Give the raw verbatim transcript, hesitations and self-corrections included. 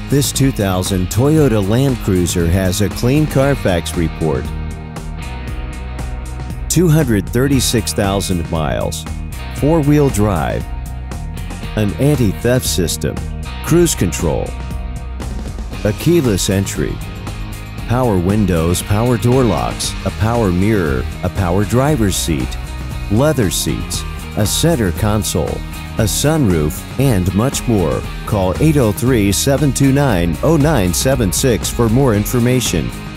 This two thousand Toyota Land Cruiser has a clean Car Fax report. two hundred thirty-six thousand miles, four-wheel drive, an anti-theft system, cruise control, a keyless entry, power windows, power door locks, a power mirror, a power driver's seat, leather seats, a center console, a sunroof, and much more. Call eight oh three, seven two nine, oh nine seven six for more information.